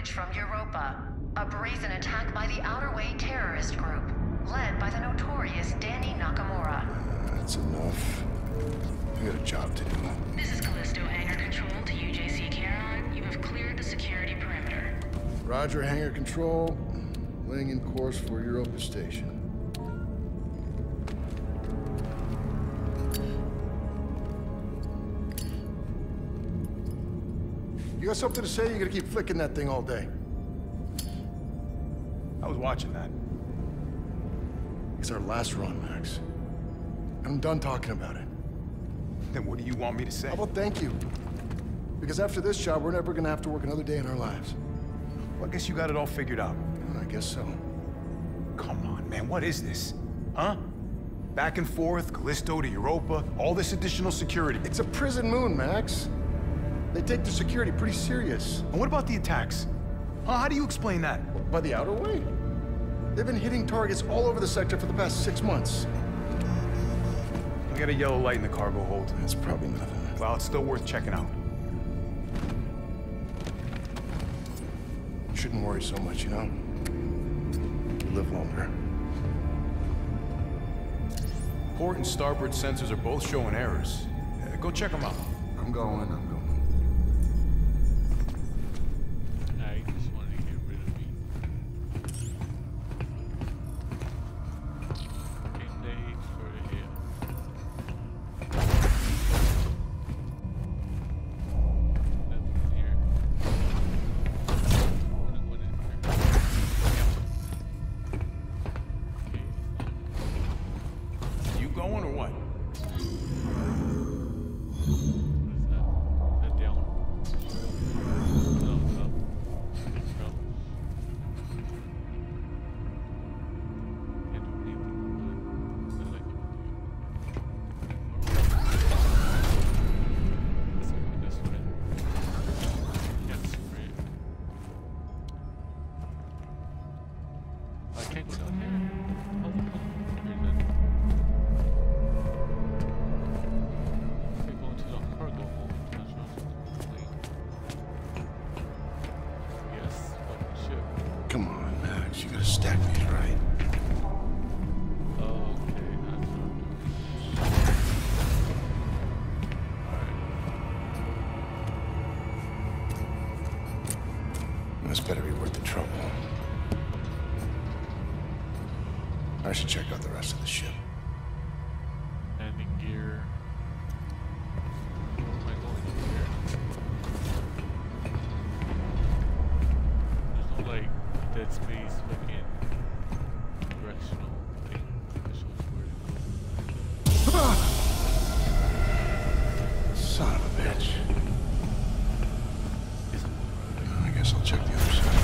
package from Europa. A brazen attack by the Outer Way terrorist group, led by the notorious Danny Nakamura. That's enough. We got a job to do. This is Callisto Hangar Control to UJC Charon. You have cleared the security perimeter. Roger, hangar control. Laying in course for Europa Station. You got something to say? You're gonna keep flicking that thing all day. I was watching that. It's our last run, Max. I'm done talking about it. Then what do you want me to say? How about thank you? Because after this job, we're never gonna have to work another day in our lives. Well, I guess you got it all figured out. I guess so. Come on, man, what is this? Huh? Back and forth, Callisto to Europa, all this additional security. It's a prison moon, Max. They take their security pretty serious. And what about the attacks? Huh? How do you explain that? By the Outer Way? They've been hitting targets all over the sector for the past 6 months. We got a yellow light in the cargo hold. That's probably nothing. Well, it's still worth checking out. You shouldn't worry so much, you know? You live longer. Port and starboard sensors are both showing errors. Go check them out. I'm going. I just wanted to get rid of me. Game day for the hill. Nothing here. What in here? Okay. You going or what? Come on, Max. You gotta stack these right. This better be worth the trouble. I should check out the rest of the ship. Landing gear. Where am I going here? There's no like dead space looking directional thing that shows where to go. Son of a bitch. I guess I'll check the other side.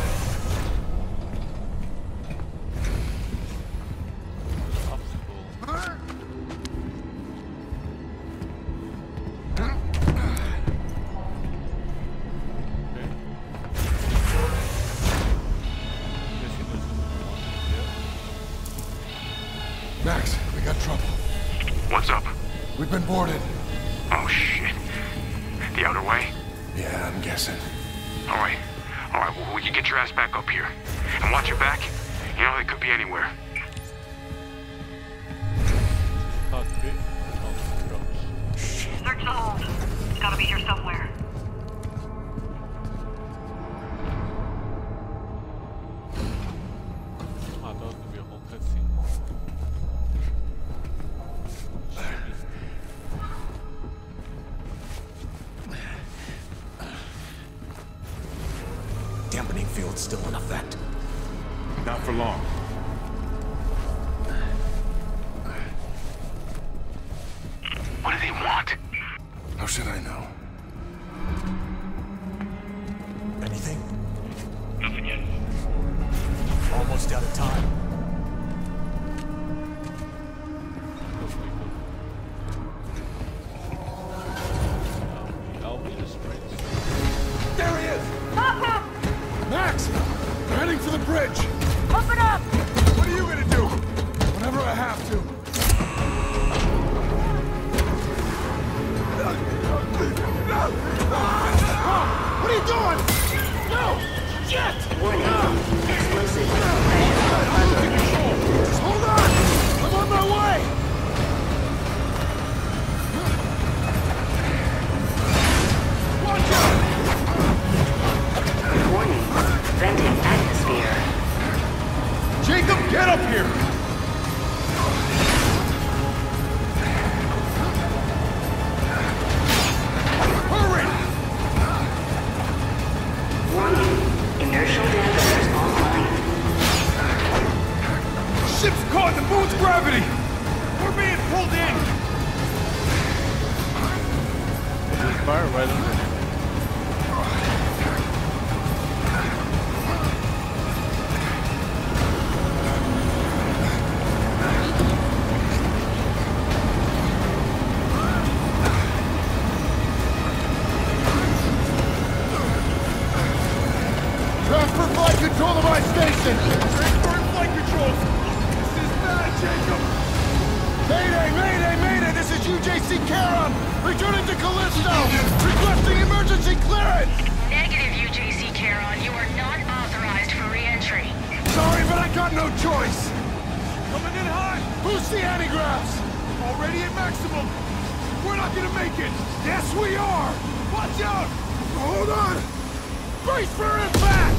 Max, we got trouble. What's up? We've been boarded. Oh, shit. The Outer Way? Yeah, I'm guessing. All right, well, we can get your ass back up here. And watch your back. You know, they could be anywhere. Search the hold. It's gotta be here somewhere. I thought it was gonna be a whole cutscene. Dampening field's still in effect. Not for long. What do they want? How should I know? Anything? Nothing yet. Almost out of time. There he is! Max! We're heading for the bridge! Open up! What are you gonna do? Whenever I have to. What are you doing? No! fire right under him. Transfer flight control to my station! Transferring flight controls! This is bad, Jacob! Mayday, mayday, mayday! This is UJC Caron! Returning to Callisto! Requesting emergency clearance! Negative, UJC Caron. You are not authorized for re-entry. Sorry, but I got no choice! Coming in hot! Who's the anti-graphs? Already at maximum! We're not gonna make it! Yes, we are! Watch out! Hold on! Brace for impact!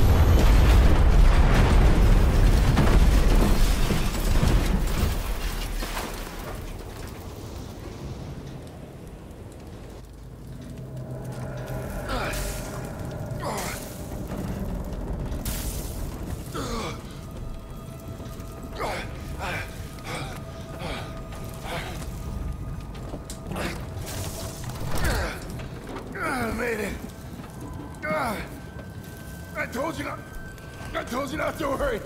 Made it. I told you not to worry.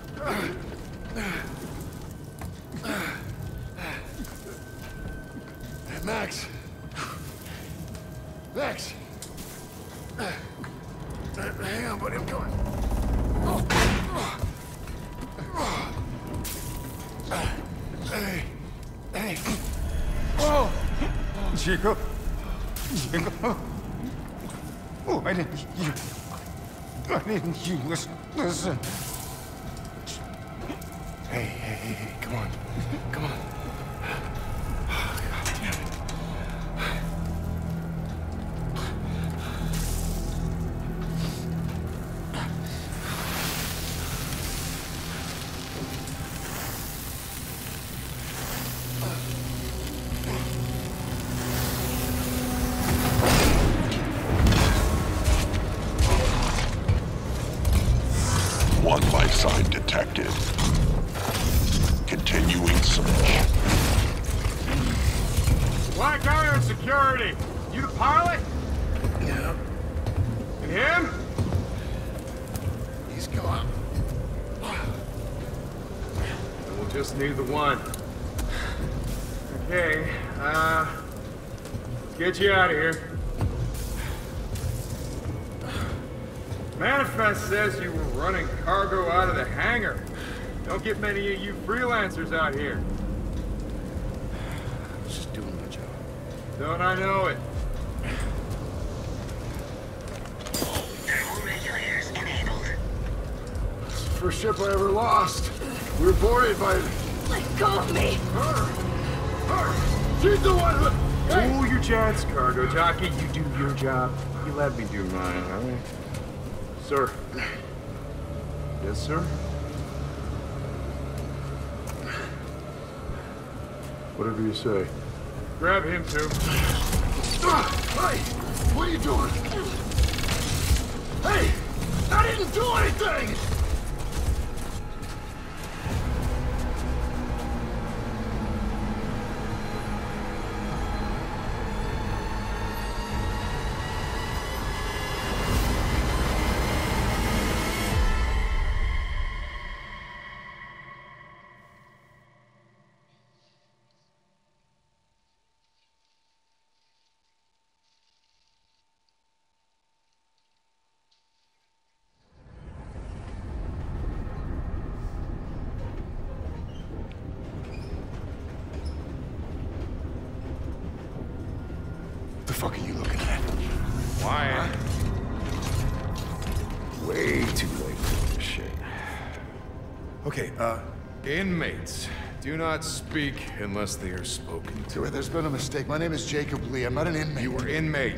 Max. Max. Hang on, buddy, I'm coming. Hey. Hey. Whoa! Jacob? Jacob? Oh, I didn't hear. Listen. Hey, come on. Come on. Oh, God damn it. One life sign detected. Continuing search. Black Iron Security. You the pilot? Yeah, And him? he's gone. We'll just need the one. Okay, let's get you out of here. Manifest says you were running cargo out of the hangar. Don't get many of you freelancers out here. I was just doing my job. Don't I know it? Thermal regulators enabled. It's the first ship I ever lost. We were boarded by Let go of me! her. She's the one who... Hey! Cool your jets, cargo jockey. You do your job. You let me do mine, all right? Sir. Yes, sir? Whatever you say. Grab him, too. Hey! What are you doing? Hey! I didn't do anything! The fuck are you looking at? Why? Way too late for this shit. Okay, inmates. Do not speak unless they are spoken to. There's been a mistake. My name is Jacob Lee. I'm not an inmate. You were inmate.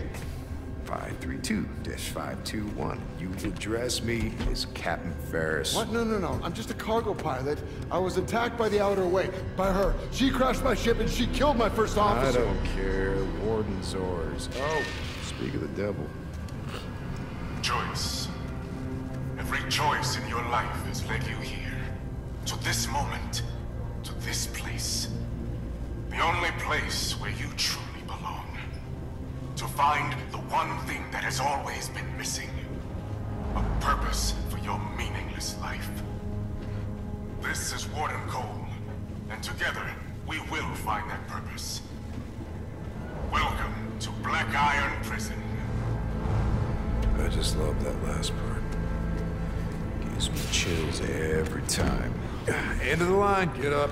532-521. You address me as Captain Ferris. What? No. I'm just a cargo pilot. I was attacked by the Outer Way. By her. She crashed my ship and she killed my first I officer. don't care. Warden's orders. Oh, speak of the devil. Choice. Every choice in your life has led you here. To this moment. To this place. The only place where you truly belong. To find the one thing that has always been missing. A purpose for your meaningless life. This is Warden Cole, and together we will find that purpose. Welcome to Black Iron Prison. I just love that last part. Gives me chills every time. End of the line, get up.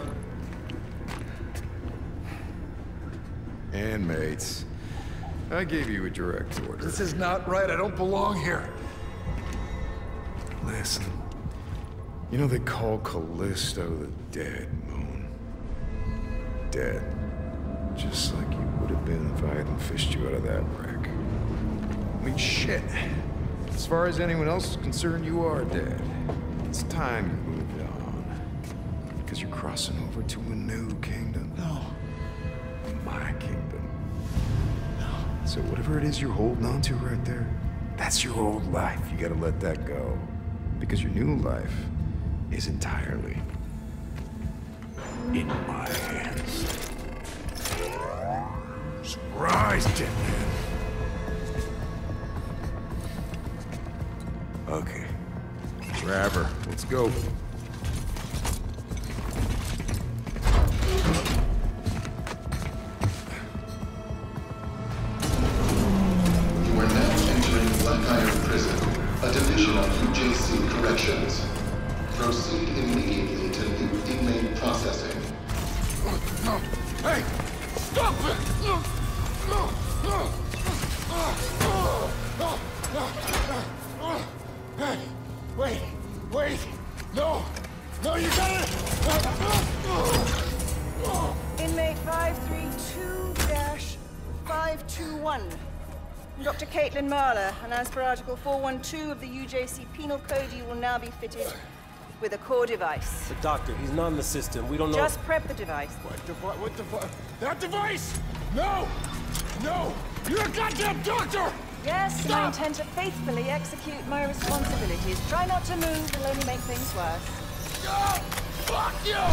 And mates, I gave you a direct order. This is not right. I don't belong here. Listen, you know they call Callisto the dead moon. Dead. Just like you would have been if I hadn't fished you out of that wreck. I mean, shit. As far as anyone else is concerned, you are dead. It's time you moved on. Because you're crossing over to a new kingdom. No. My kingdom. No. So whatever it is you're holding on to right there, that's your old life. You gotta let that go. Because your new life is entirely in my hands. Surprise, dead man. Okay. Grab her. Let's go. You are now entering Black Iron Prison, a division of UJC Corrections. Proceed immediately to new inmate processing. Hey! Stop it! Hey! Wait! No! No, you got it! Inmate 532-521. Dr. Caitlin Marler, and as per Article 412 of the UJC Penal Code, you will now be fitted with a core device. But doctor, he's not in the system. We don't know... Just prep the device. What device? That device? No! No! You're a goddamn doctor! Yes, and I intend to faithfully execute my responsibilities. Try not to move, it'll only make things worse. Oh, fuck you!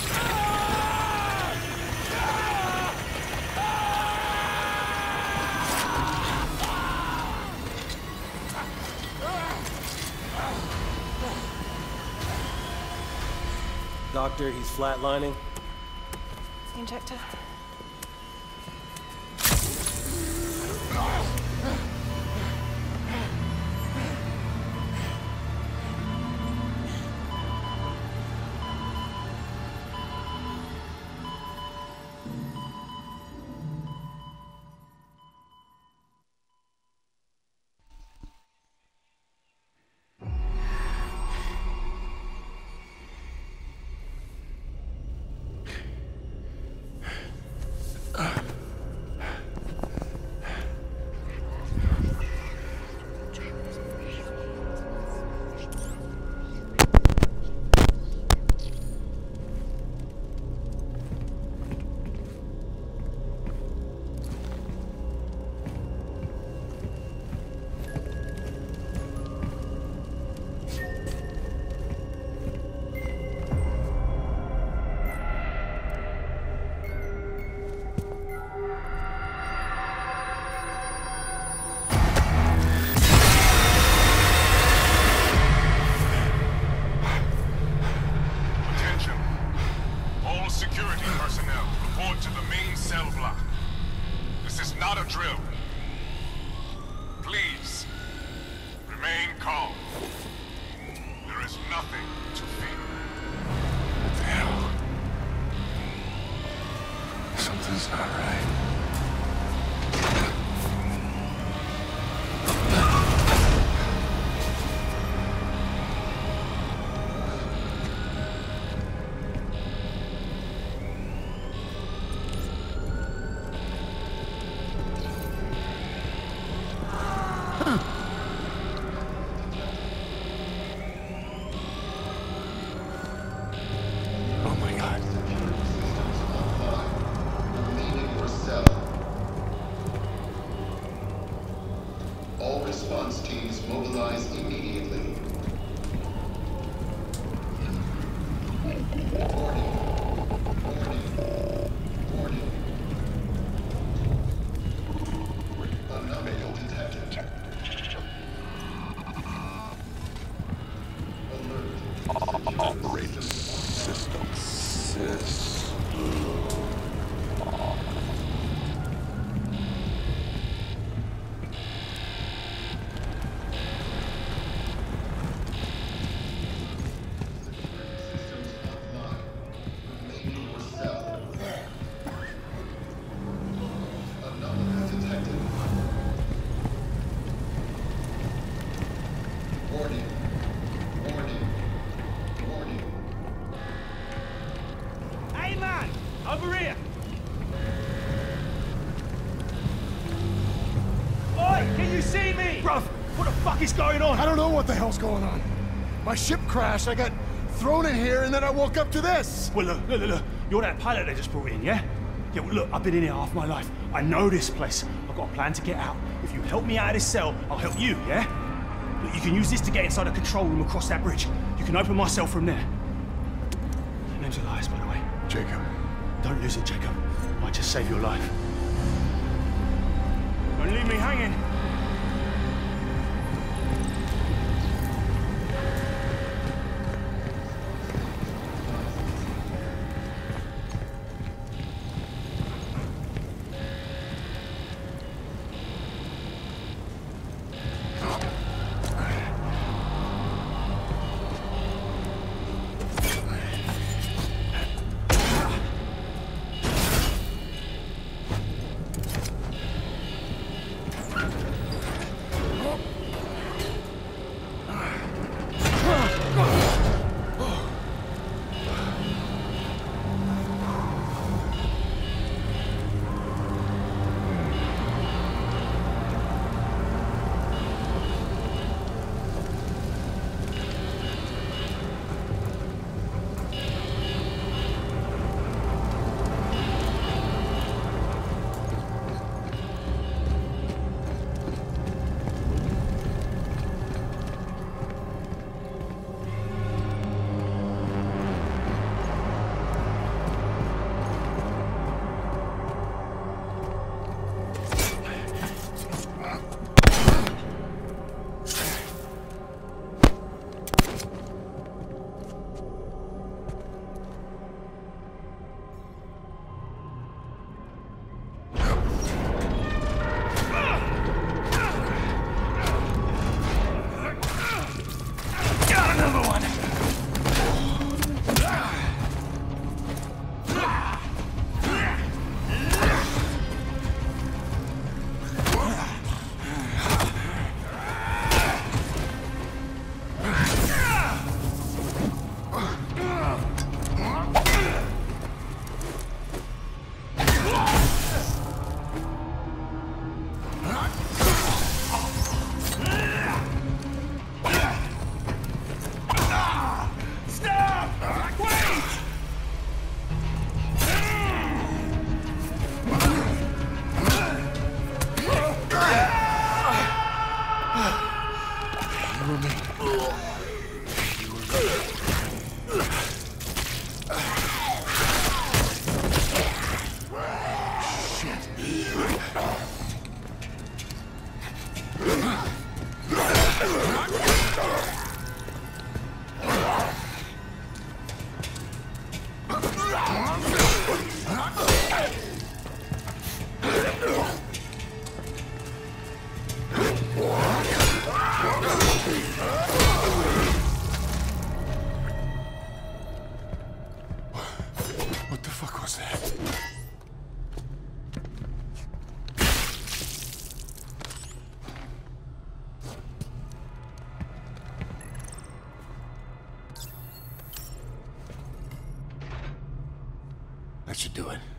Doctor, he's flatlining. Injector. Response teams mobilize immediately. Warning. see me! Bruv, what the fuck is going on? I don't know what the hell's going on. My ship crashed, I got thrown in here, and then I woke up to this. Well, look. You're that pilot they just brought in, yeah? Yeah, well, look, I've been in here half my life. I know this place. I've got a plan to get out. If you help me out of this cell, I'll help you, yeah? Look, you can use this to get inside a control room across that bridge. You can open my cell from there. My name's Elias, by the way. Jacob. Don't lose it, Jacob. Might just save your life. Don't leave me hanging. What the fuck was that? That should do it.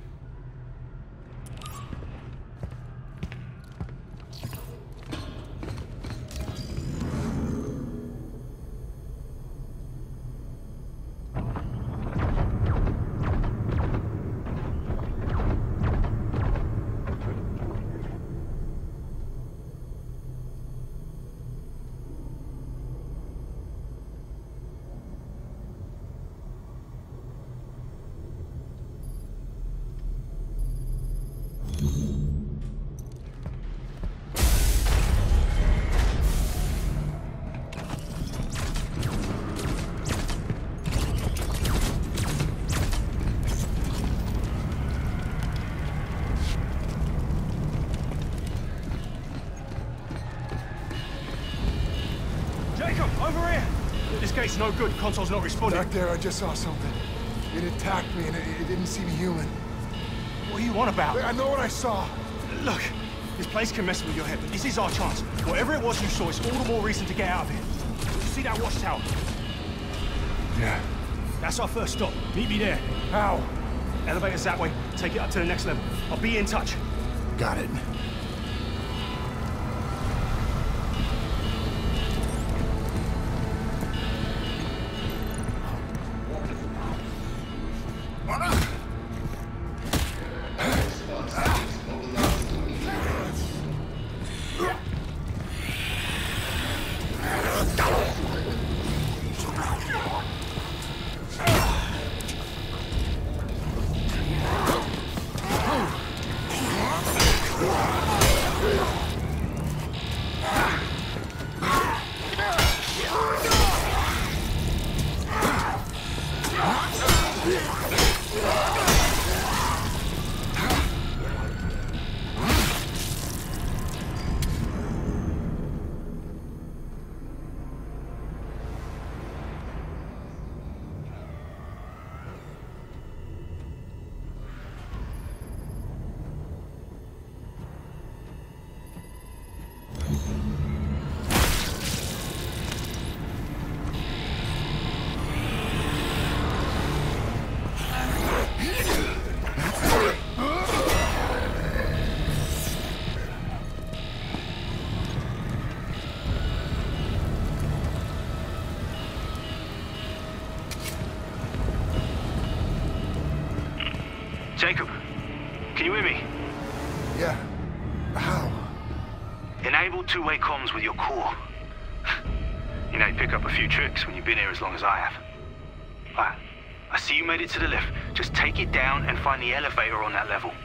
Over here! This gate's no good. Console's not responding. Back there, I just saw something. It attacked me and it didn't seem human. What are you on about? I know what I saw. Look, this place can mess with your head, but this is our chance. Whatever it was you saw, it's all the more reason to get out of here. You see that watchtower? Yeah. That's our first stop. Meet me there. How? Elevator's that way. Take it up to the next level. I'll be in touch. Got it. Jacob, can you hear me? Yeah. How? Enable two-way comms with your core. You know, you pick up a few tricks when you've been here as long as I have. Alright, I see you made it to the lift. Just take it down and find the elevator on that level.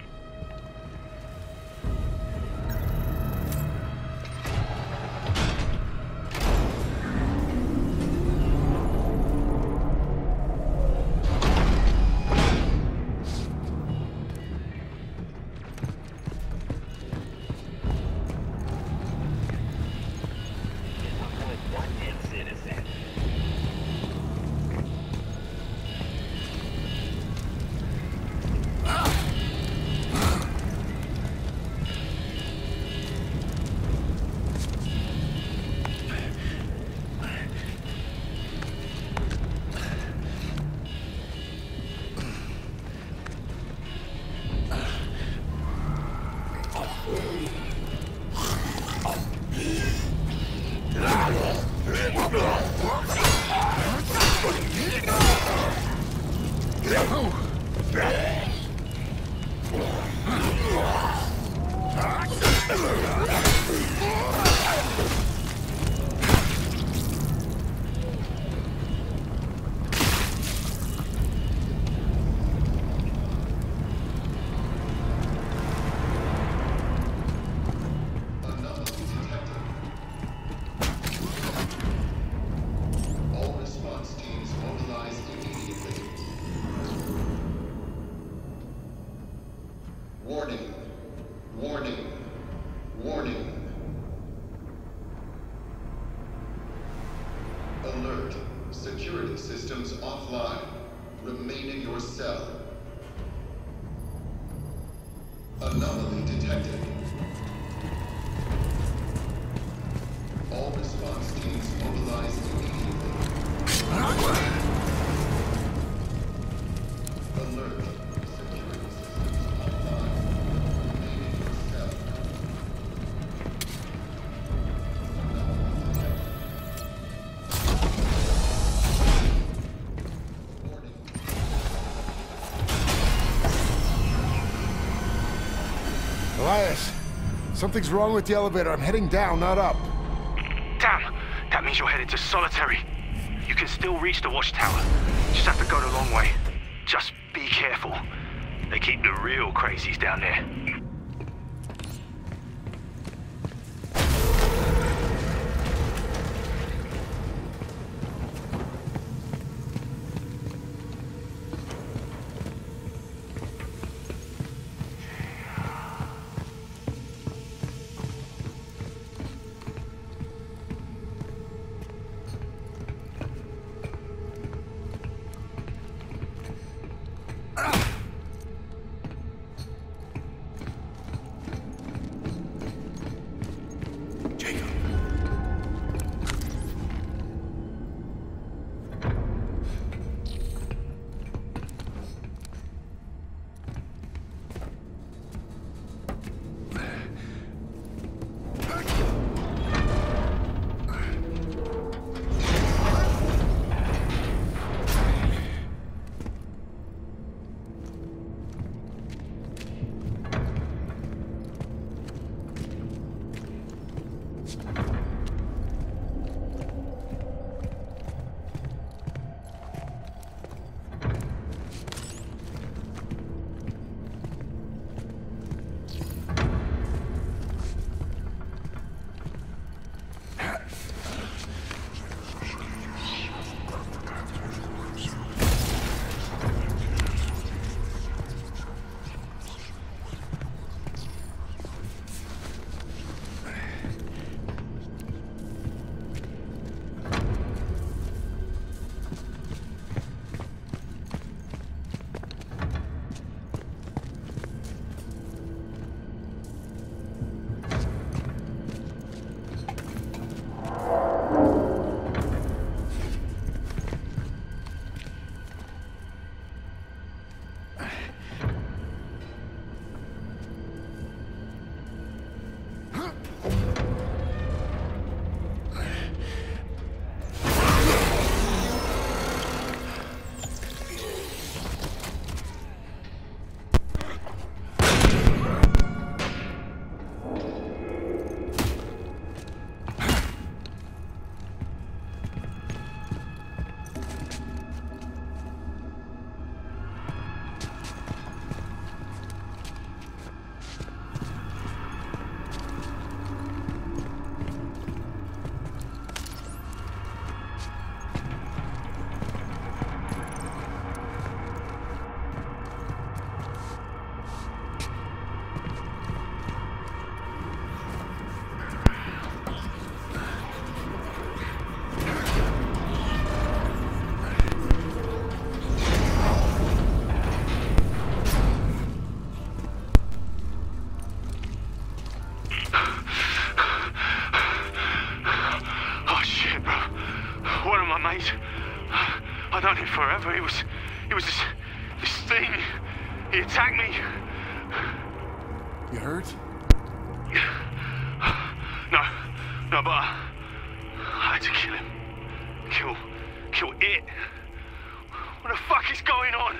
Warning. Warning. Warning. Alert. Security systems offline. Remain in your cell. Anomaly detected. All response teams mobilize immediately. Alert. Elias, something's wrong with the elevator. I'm heading down, not up. Damn! That means you're headed to solitary. You can still reach the watchtower. Just have to go the long way. Just be careful. They keep the real crazies down there. forever. It was this thing. He attacked me. You hurt? No, but I had to kill him. Kill it. What the fuck is going on?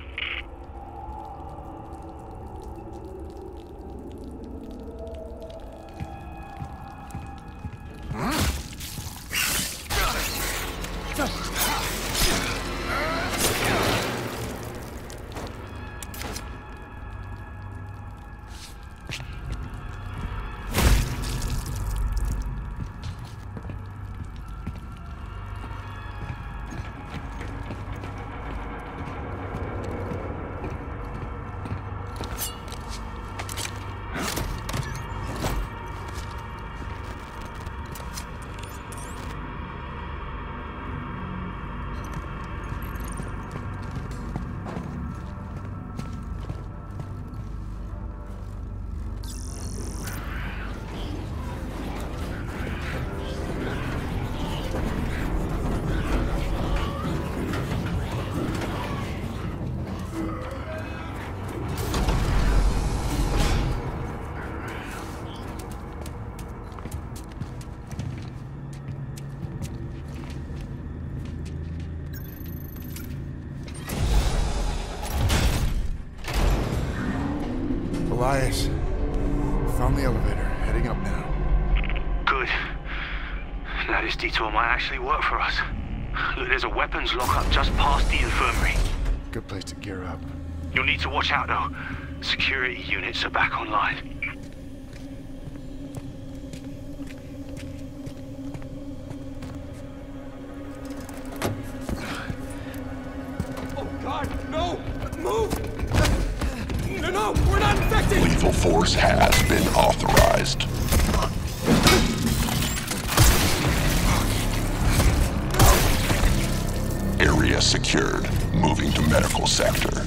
Elias, found the elevator, heading up now. Good. Now this detour might actually work for us. Look, there's a weapons lockup just past the infirmary. Good place to gear up. You'll need to watch out though. Security units are back online. Oh God, no! Move! No, we're not infected! Lethal force has been authorized. Area secured. Moving to medical sector.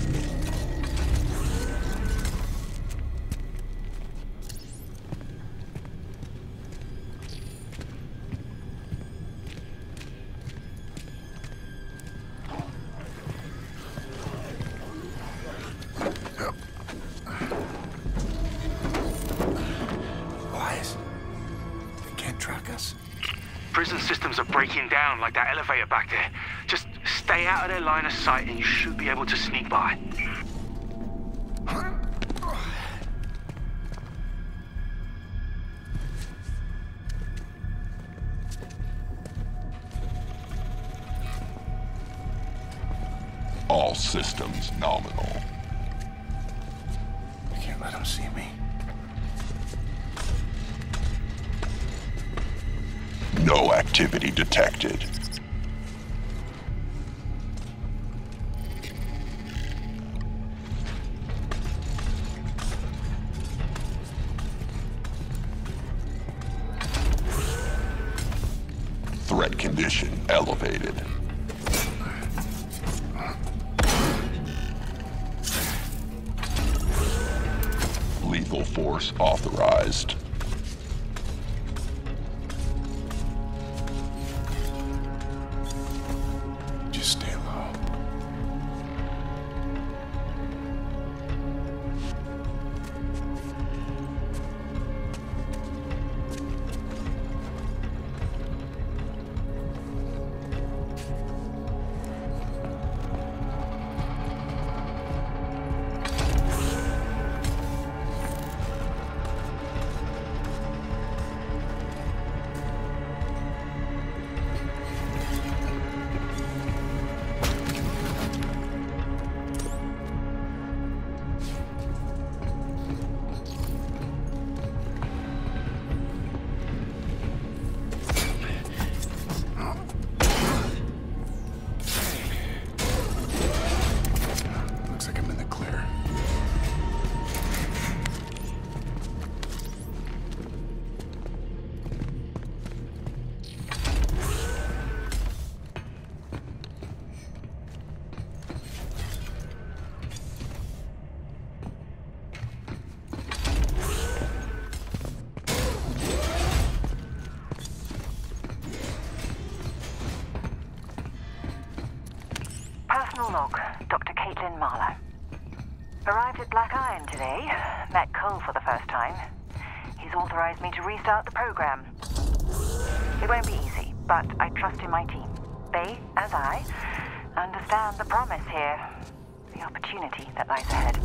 Prison systems are breaking down like that elevator back there. Just stay out of their line of sight and you should be able to sneak by. All systems nominal. I can't let him see me. No activity detected. Threat condition elevated. Lethal force authorized. Stay low. Captain Marlowe. Arrived at Black Iron today. Met Cole for the first time. He's authorized me to restart the program. It won't be easy, but I trust in my team. They, as I, understand the promise here. The opportunity that lies ahead.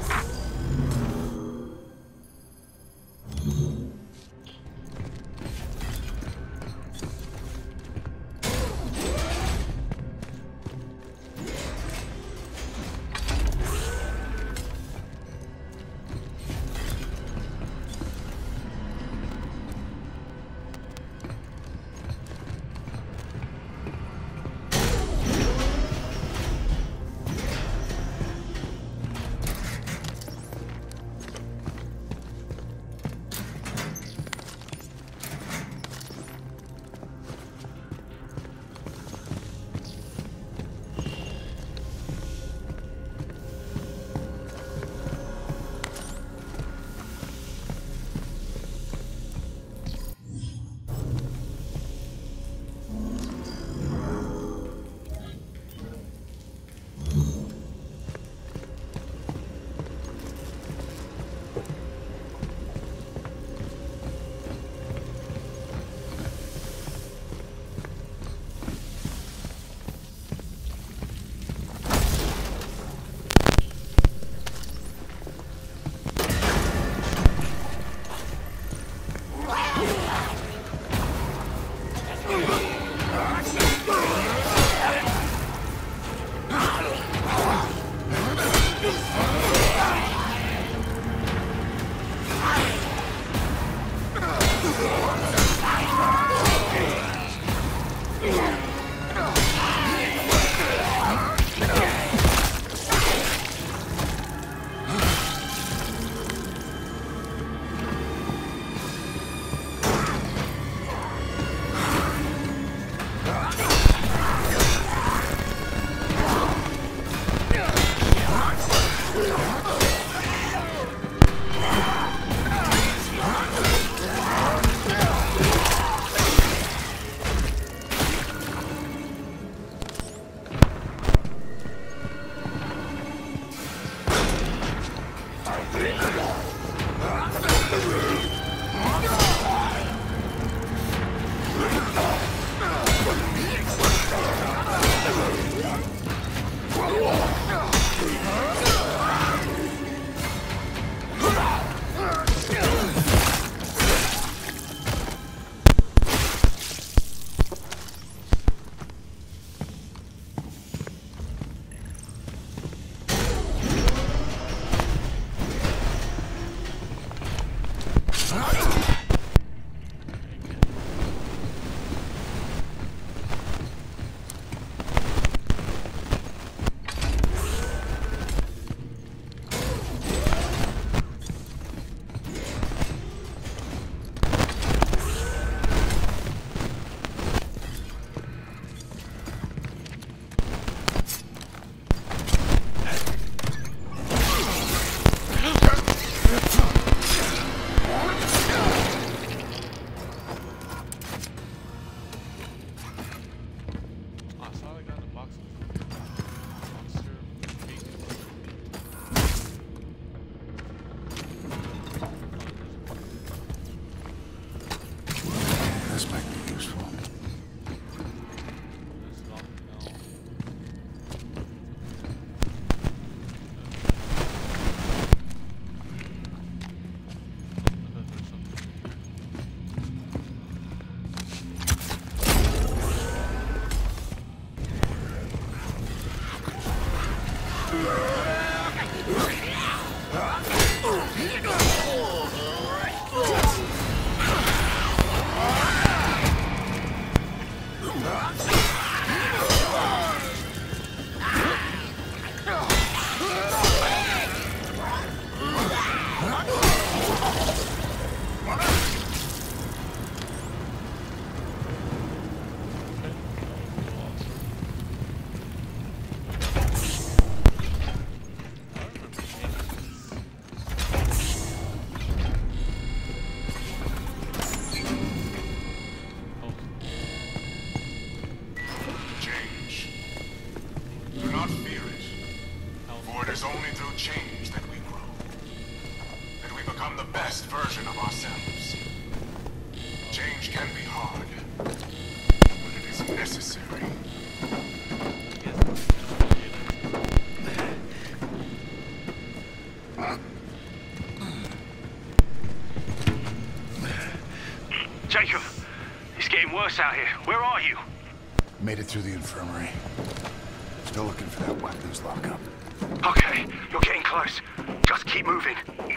Jacob, it's getting worse out here. Where are you? Made it through the infirmary. Still looking for that weapons lockup. Okay, you're getting close. Just keep moving.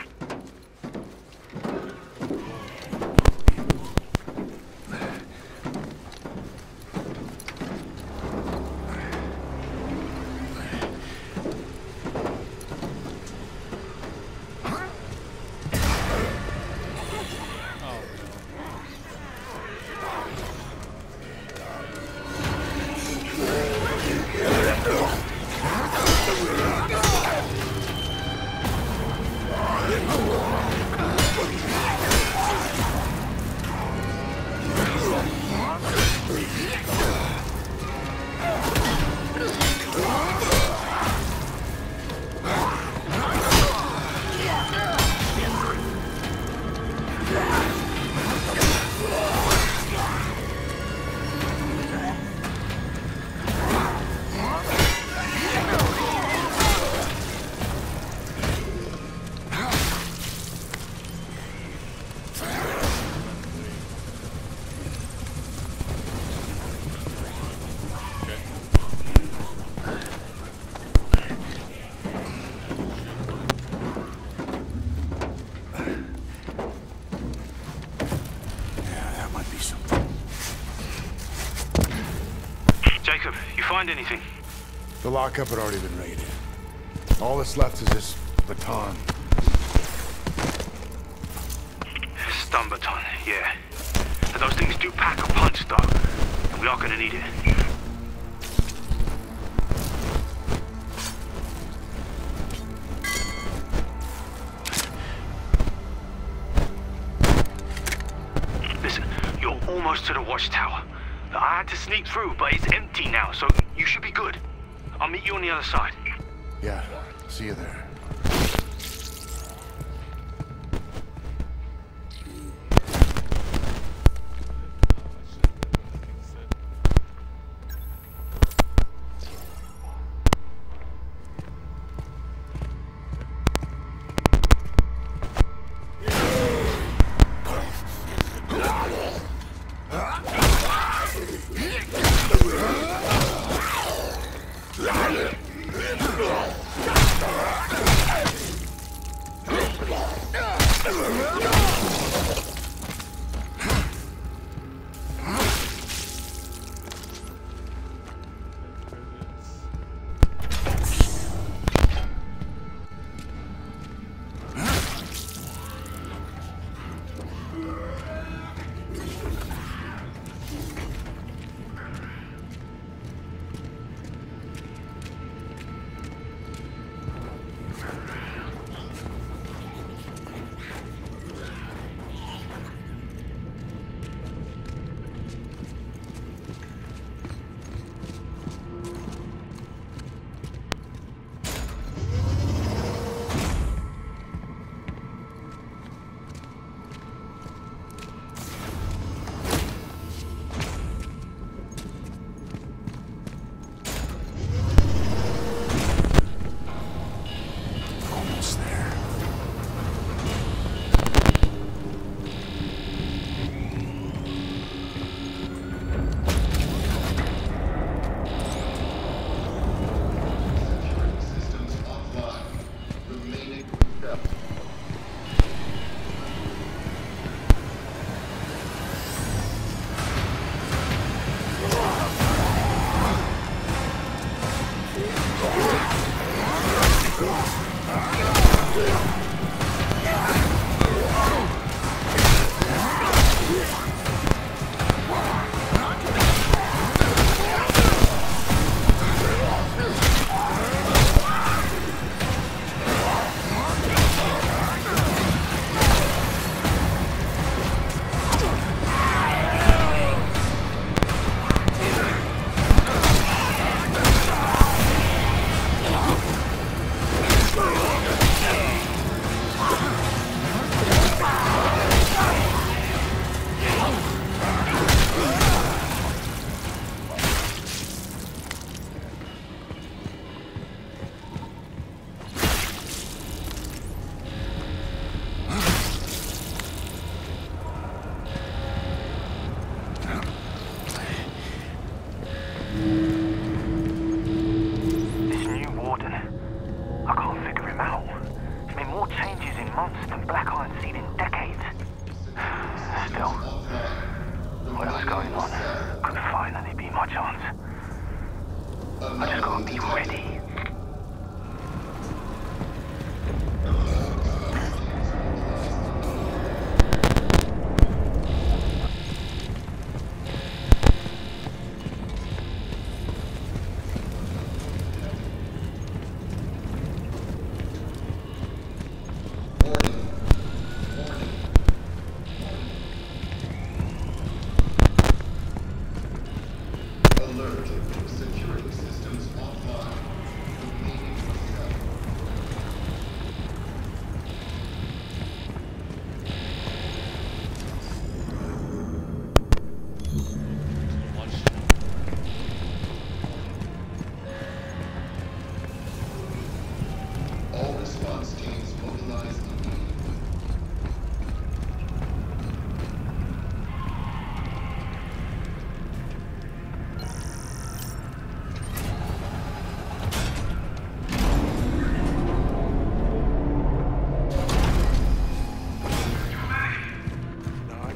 Jacob, you find anything? The lockup had already been raided. All that's left is this baton. Stun baton, yeah. And those things do pack a punch, though. And we are gonna need it. Listen, you're almost to the watchtower. I had to sneak through, but it's empty now, so you should be good. I'll meet you on the other side. Yeah, see you there.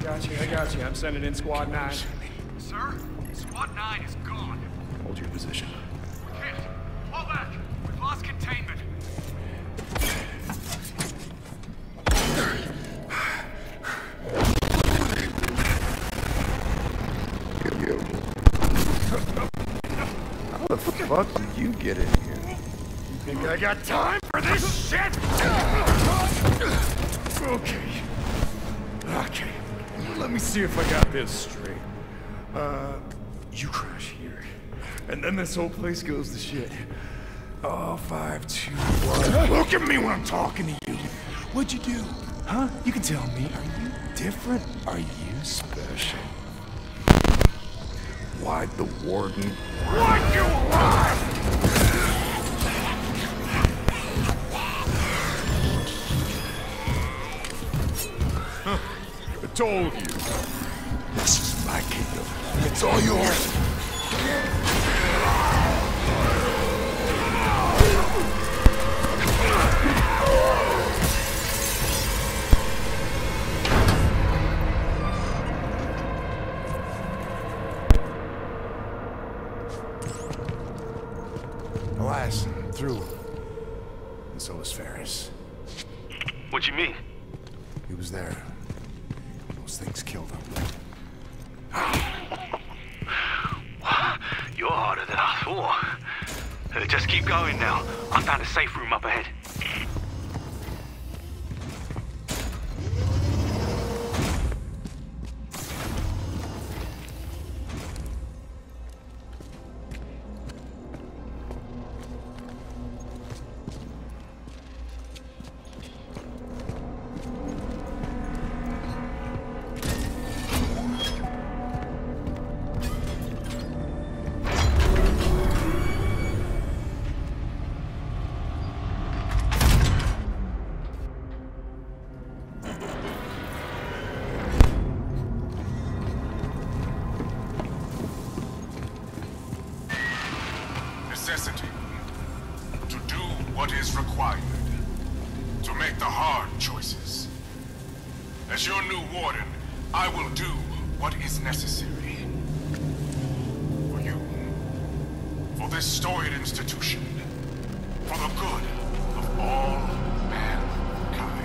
I got you. I'm sending in Squad 9. Sir? Squad 9 is gone. Hold your position. We can't. Fall back. We've lost containment. How the fuck did you get in here? You think I got time for this shit? Okay. Let me see if I got this straight. You crash here, and then this whole place goes to shit. Oh, 5, 2, 1. Look at me when I'm talking to you. What'd you do? Huh? You can tell me. Are you different? Are you special? Why'd the warden want you alive? I told you. This is my kingdom. It's all yours. Alas, I'm through. And so was Ferris. What do you mean? He was there. Those things killed him. You're harder than I thought. Just keep going now. I found a safe room up ahead. Necessity. To do what is required. To make the hard choices. As your new warden, I will do what is necessary. For you. For this storied institution. For the good of all mankind.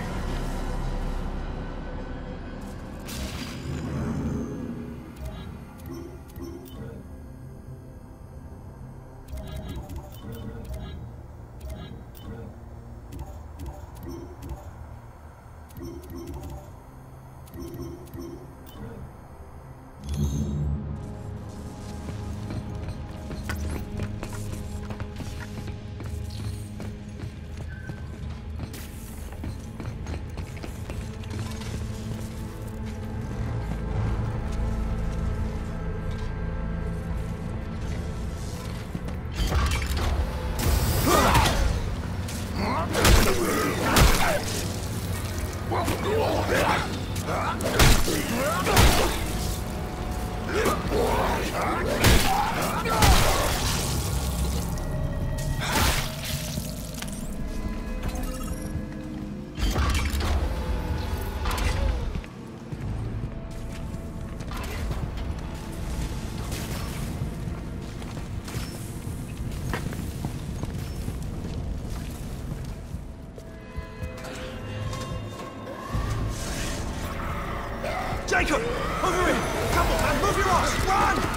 Jacob! Over here! Come on, man! Move your ass! Run!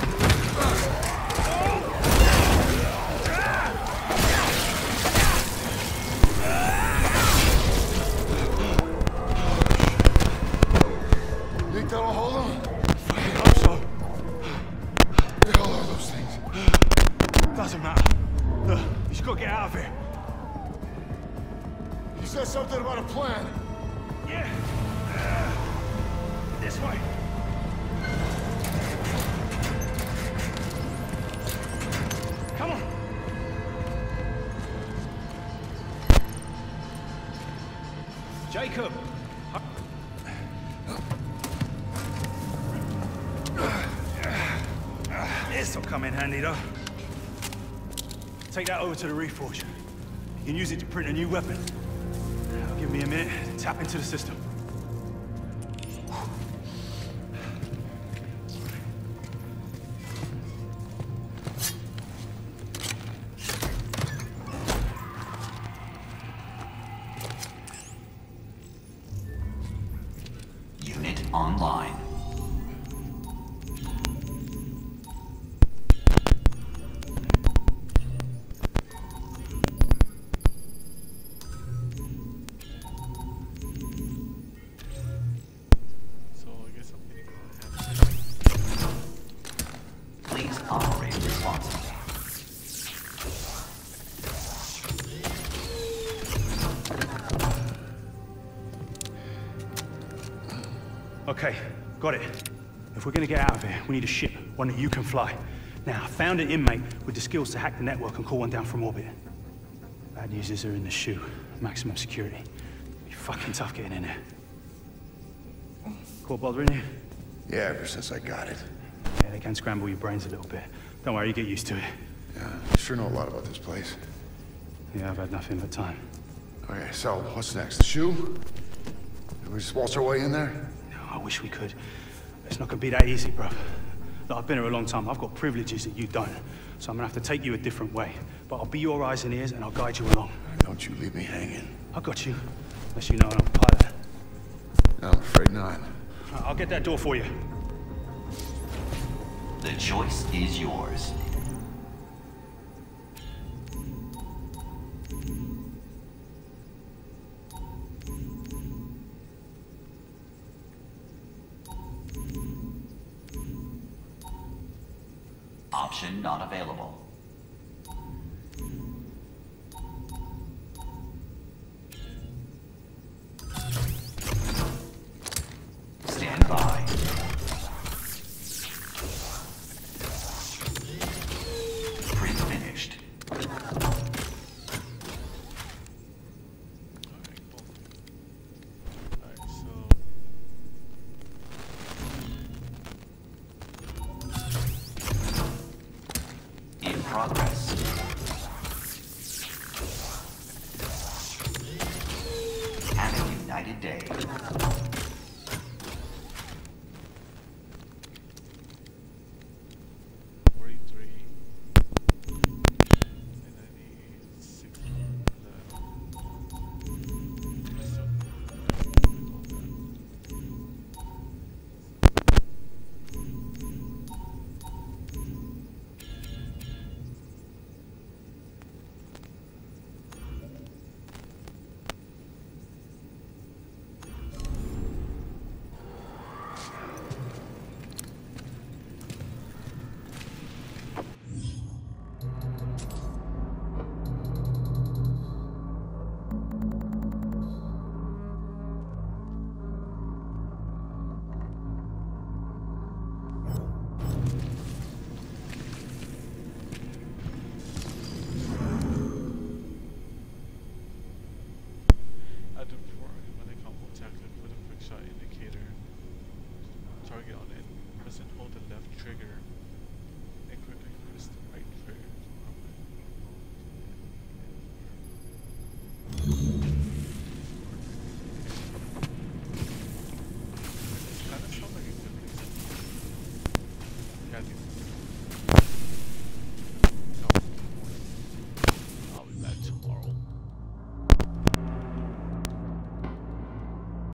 Think that'll hold him? I hope so. What the hell are those things? Doesn't matter. Look, you just gotta get out of here. You said something about a plan. Yeah. This way. Come on. Jacob. This'll come in handy, though. Take that over to the Reforger. You can use it to print a new weapon. Now give me a minute to tap into the system. online. So I guess I'm gonna have to... Please operate responsibly. Okay, got it. If we're gonna get out of here, we need a ship, one that you can fly. Now, I found an inmate with the skills to hack the network and call one down from orbit. Bad news is they're in the shoe. Maximum security. It'll be fucking tough getting in there. Caught bothering you? Yeah, ever since I got it. Yeah, they can scramble your brains a little bit. Don't worry, you get used to it. Yeah, I sure know a lot about this place. Yeah, I've had nothing but time. Okay, so what's next? The shoe? Can we just waltz our way in there? No, I wish we could. It's not gonna be that easy, bro. Look, I've been here a long time. I've got privileges that you don't. So I'm gonna have to take you a different way. But I'll be your eyes and ears and I'll guide you along. Don't you leave me hanging. I got you. Unless you know I'm a pilot. No, I'm afraid not. I'll get that door for you. The choice is yours. Option not available. Stand by. Pre-finished. In progress. Have a united day. Target on it. Press and hold the left trigger.